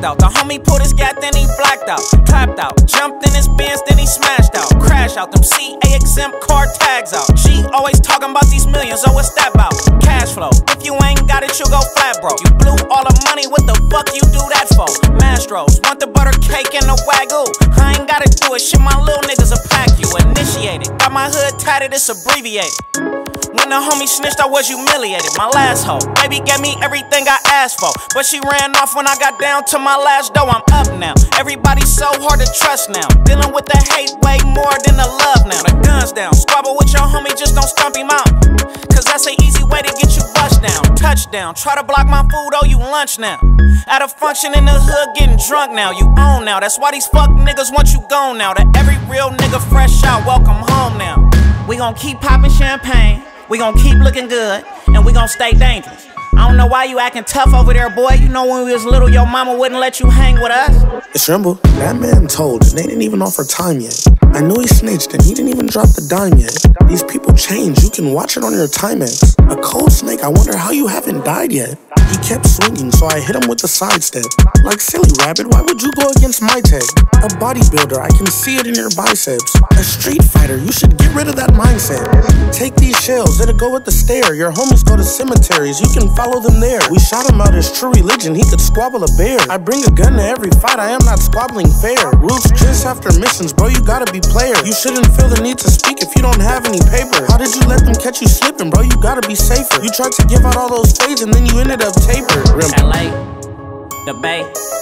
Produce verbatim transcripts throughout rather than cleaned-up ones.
out. The homie pulled his gat, then he blacked out. Clapped out, jumped in his Benz, then he smashed out. Crash out, them C A exempt car tags out. She always talking about these millions, oh what's that about? Cash flow, if you ain't got it, you go flat bro. You blew all the money, what the fuck you do that for? Mastros, want the butter cake and the wagyu. I ain't gotta do it, shit my little niggas will pack you. Initiated, got my hood tatted, it's abbreviated. When the homie snitched, I was humiliated. My last hoe, baby gave me everything I asked for, but she ran off when I got down to my last dough. I'm up now, everybody's so hard to trust now. Dealing with the hate way more than the love now. The guns down, squabble with your homie, just don't stump him out, cause that's an easy way to get you bust down. Touchdown, try to block my food, oh you lunch now. At a function in the hood, getting drunk now. You own now, that's why these fuck niggas want you gone now. To every real nigga fresh out, welcome home now. We gon' keep popping champagne, we gon' keep looking good, and we gon' stay dangerous. I don't know why you acting tough over there, boy. You know when we was little, your mama wouldn't let you hang with us. It's Remble. That man told, and they didn't even offer time yet. I knew he snitched, and he didn't even drop the dime yet. These people change, you can watch it on your Timex. A cold snake, I wonder how you haven't died yet. He kept swinging, so I hit him with the sidestep. Like, silly rabbit, why would you go against my tech? A bodybuilder, I can see it in your biceps. A street fighter, you should get rid of that mindset. Take these shells, it'll go with the stare. Your homies go to cemeteries, you can follow them there. We shot him out his true religion, he could squabble a bear. I bring a gun to every fight, I am not squabbling fair. Roots just after missions, bro, you gotta be player. You shouldn't feel the need to speak if you don't have any paper. How did you let them catch you slipping, bro? You gotta be safer. You tried to give out all those fades and then you ended up tapered. L A, the Bay,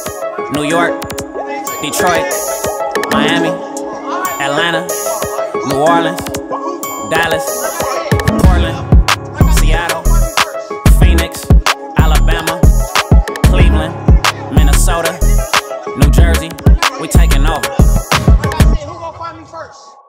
New York, Detroit, Miami, Atlanta, New Orleans, Dallas, Portland, Seattle, Phoenix, Alabama, Cleveland, Minnesota, New Jersey, we taking over. Who gonna find me first?